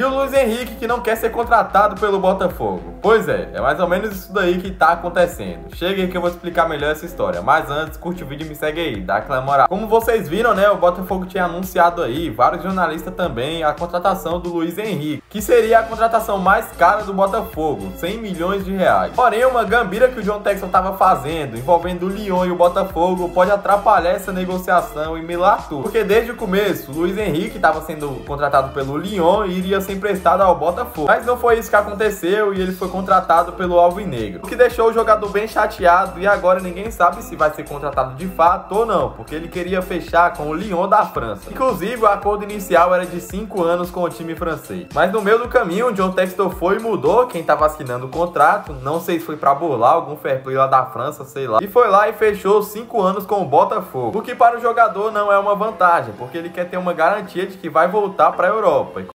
E o Luiz Henrique que não quer ser contratado pelo Botafogo. Pois é mais ou menos isso daí que tá acontecendo. Chega aí que eu vou explicar melhor essa história. Mas antes, curte o vídeo e me segue aí, dá aquela moral. Como vocês viram, né, o Botafogo tinha anunciado aí, vários jornalistas também, a contratação do Luiz Henrique, que seria a contratação mais cara do Botafogo, 100 milhões de reais. Porém, uma gambira que o John Textor tava fazendo, envolvendo o Lyon e o Botafogo, pode atrapalhar essa negociação e milar tudo. Porque desde o começo, o Luiz Henrique estava sendo contratado pelo Lyon e iria ser emprestado ao Botafogo. Mas não foi isso que aconteceu e ele foi contratado pelo Alvinegro, o que deixou o jogador bem chateado e agora ninguém sabe se vai ser contratado de fato ou não, porque ele queria fechar com o Lyon da França. Inclusive, o acordo inicial era de 5 anos com o time francês. Mas no meio do caminho, o John Textor foi e mudou quem estava assinando o contrato, não sei se foi para burlar algum fair play lá da França, sei lá, e foi lá e fechou 5 anos com o Botafogo, o que para o jogador não é uma vantagem, porque ele quer ter uma garantia de que vai voltar para a Europa.